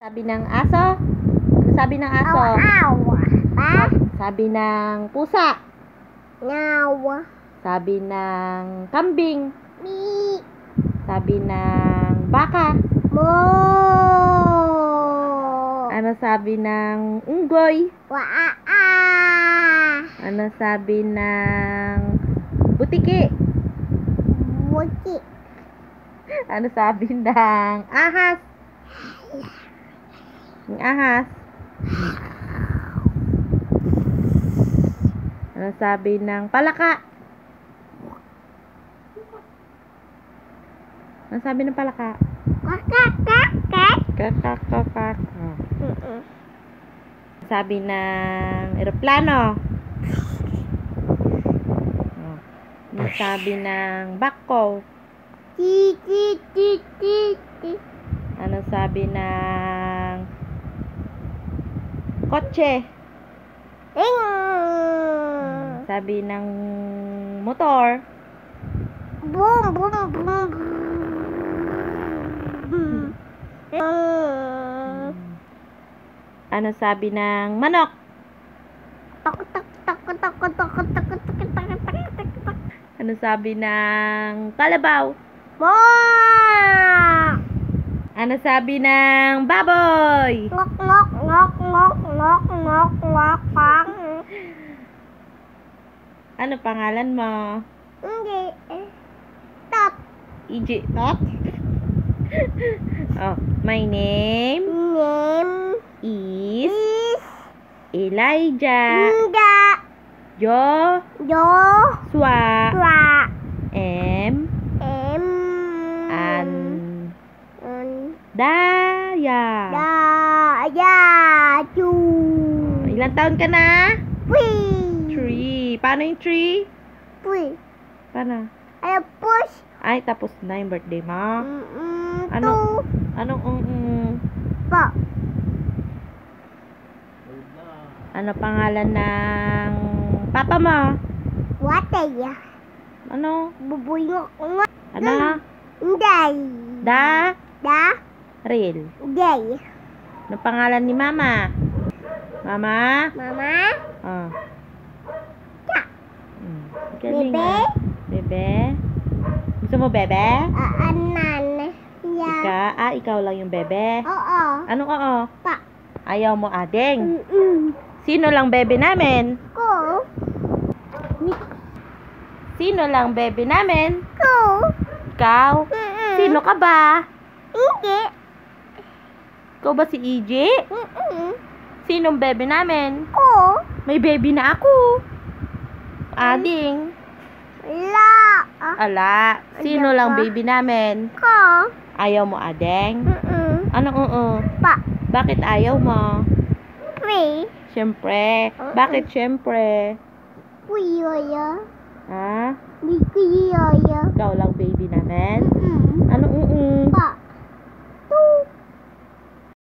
Sabi ng aso? Ano sabi ng aso? Aw. Pa? Sabi ng pusa? Ngaw. Sabi ng kambing? Mi. Sabi ng baka? Mo. Ano sabi ng unggoy? Waa. Ano sabi ng butiki? Buki. Ano sabi ng ahas? Yung ahas? Ano sabi ng palaka? Ano sabi ng palaka? Kakak. Kakakakak. Sabi ng eroplano? Ano sabi ng bako? Ti. Ano sabi ng kotse? Ing. Sabi ng motor? Boom. Ano sabi ng manok? Tak. Ano sabi ng kalabaw? Mo. Ano sabi ng baboy? Ngok. Ano pangalan mo? Hindi. Top. EJ Tot? Oh, my name Name is is Elijah Inda. Joshua Tua. M. M. Daya. Chu. Ilang taon ka na? Pui. 3. Paano yung 3? Pui. Paano? Ay, push. Ay, tapos na yung birthday mo. Ano? Anong Pa. ano pangalan ng papa mo? Watay. Ano? Bubuyok. Ano? Inday. Da? Da. Real. Day. Ano pangalan ni mama? Mama? Mama. Oh. Ta. Galing, Bebe. ah. Bebe? Gusto mo bebe? Anan. Ya. Ikaw lang yung bebe. Oo. Anong oo? Pa. Ayaw mo ading? Mm. Sino lang bebe namin? Ko. Sino lang bebe namin? Ko. Ikaw? Sino ka ba? Hindi. Ikaw ba si EJ? Sinong bebe namin? Ko. May baby na ako. Ading. La. Ala. Sino Ayaw lang ka? baby namin? Ko. Ayaw mo ading? Anong oo? Pa. Bakit ayaw mo? Pre. Siyempre. Bakit siyempre? Kuyoyo. Ha? Di kuyoyo. Ikaw lang baby namin? Anong oo? Pa.